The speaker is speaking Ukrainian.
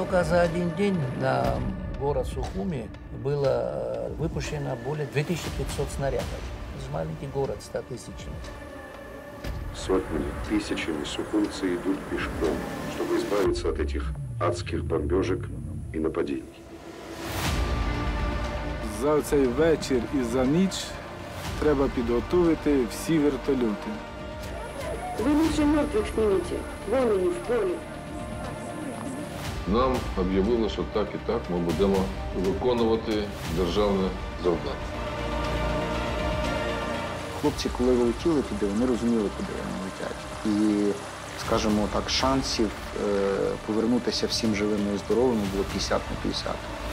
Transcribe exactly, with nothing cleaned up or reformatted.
только за один день на город Сухуми было выпущено более двух тысяч пятисот снарядов. Это же маленький город, стотысячный. Сотнями, тысячами сухумцы идут пешком, чтобы избавиться от этих адских бомбежек и нападений. За цей вечір і за ніч треба підготувати всі вертольоти. Вы лучше мертвых снимите, вон они в поле. Нам об'явили, що так і так ми будемо виконувати державне завдання. Хлопці, коли вилетіли туди, вони розуміли, куди вони летять. І, скажімо так, шансів е, повернутися всім живими і здоровими було п'ятдесят на п'ятдесят.